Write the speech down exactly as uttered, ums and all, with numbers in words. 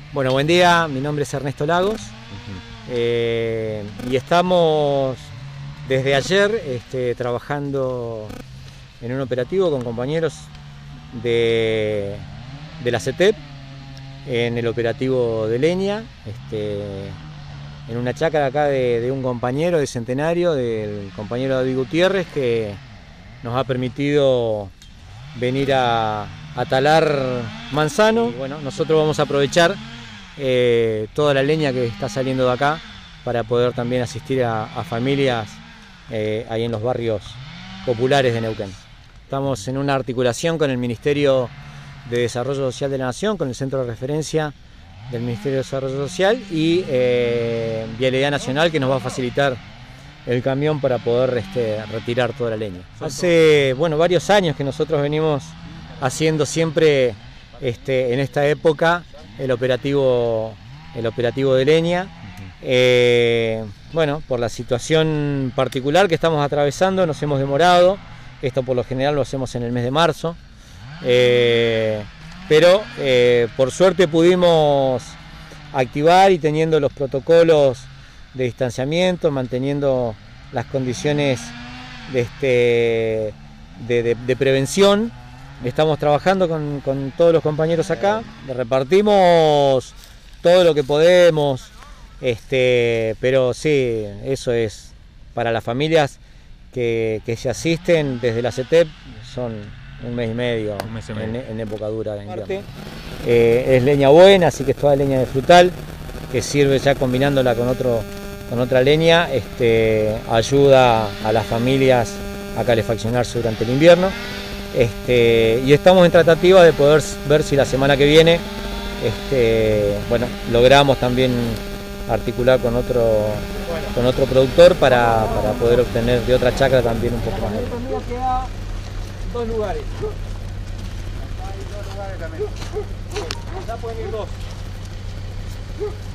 Bueno, buen día, mi nombre es Ernesto Lagos. Uh-huh. eh, y estamos desde ayer este, trabajando en un operativo con compañeros de, de la CETEP en el operativo de leña, este, en una chacra acá de, de un compañero de Centenario, del compañero David Gutiérrez, que nos ha permitido venir a, a talar manzano. Y bueno, nosotros vamos a aprovechar eh, toda la leña que está saliendo de acá para poder también asistir a, a familias eh, ahí en los barrios populares de Neuquén. Estamos en una articulación con el Ministerio de Desarrollo Social de la Nación, con el Centro de Referencia del Ministerio de Desarrollo Social y eh, Vialidad Nacional, que nos va a facilitar el camión para poder este, retirar toda la leña. Hace bueno, varios años que nosotros venimos haciendo siempre este, en esta época el operativo, el operativo de leña. Eh, bueno, por la situación particular que estamos atravesando nos hemos demorado. Esto por lo general lo hacemos en el mes de marzo. Eh, pero eh, por suerte pudimos activar y teniendo los protocolos de distanciamiento, manteniendo las condiciones de, este, de, de, de prevención. Estamos trabajando con, con todos los compañeros acá, repartimos todo lo que podemos, este, pero sí, eso es para las familias que, que se asisten desde la CETEP, son un mes y medio, un mes y medio. En, en época dura de invierno. Eh, es leña buena, así que es toda leña de frutal, que sirve ya combinándola con otro con otra leña, este, ayuda a las familias a calefaccionarse durante el invierno. Este, y estamos en tratativa de poder ver si la semana que viene este, bueno, logramos también articular con otro, con otro productor para, para poder obtener de otra chacra también un poco más de leña. Queda dos lugares. Hay dos lugares también. Ya pueden ir dos.